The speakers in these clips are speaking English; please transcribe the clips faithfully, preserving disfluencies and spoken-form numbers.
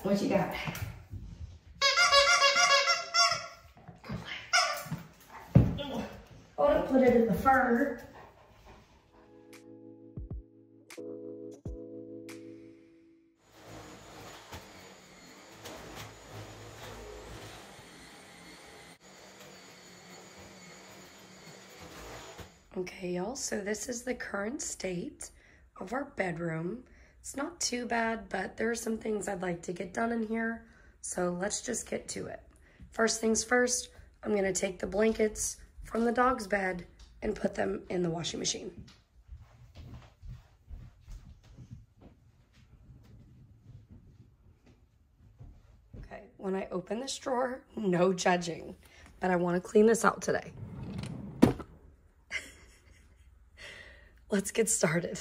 What you got? Oh, don't put it in the fur. Okay, y'all, so this is the current state of our bedroom. It's not too bad, but there are some things I'd like to get done in here, so let's just get to it. First things first, I'm gonna take the blankets from the dog's bed and put them in the washing machine. Okay, when I open this drawer, no judging, but I wanna clean this out today. Let's get started.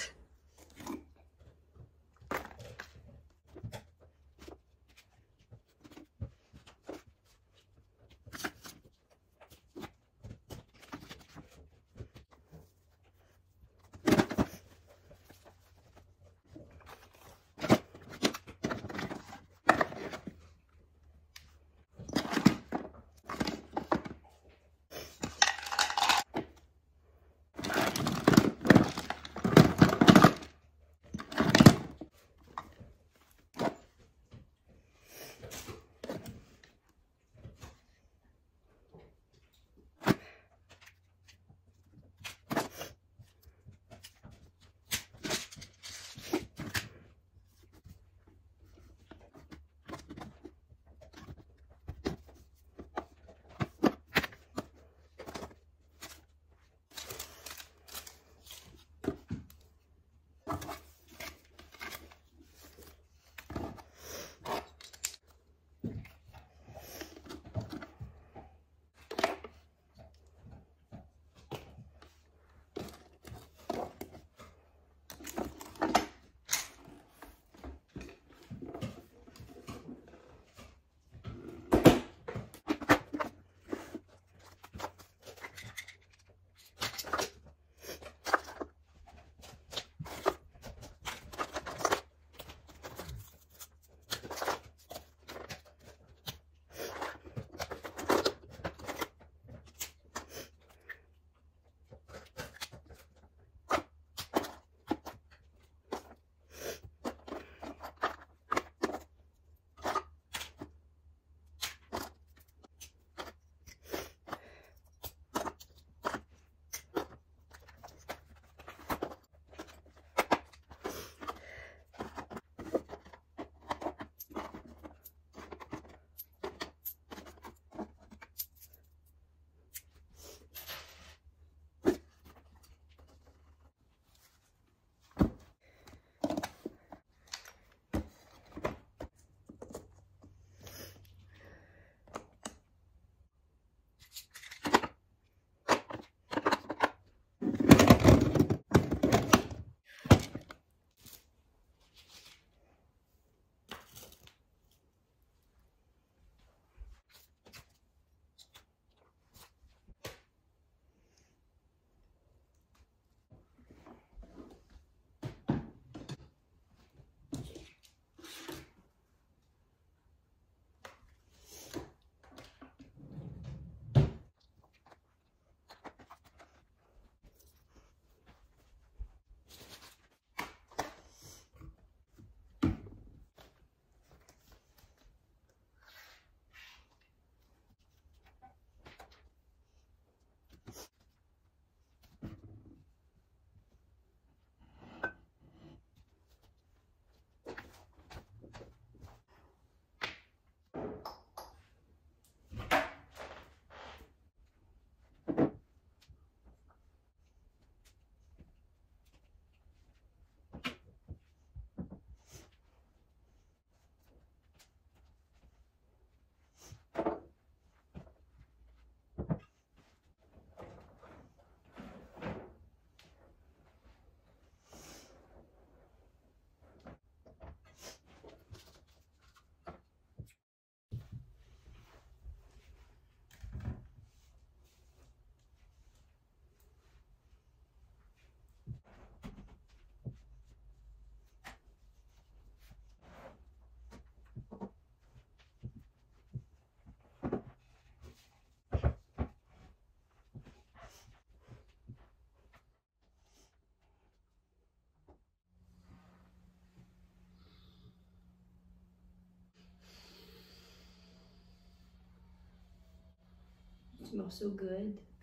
smells so good.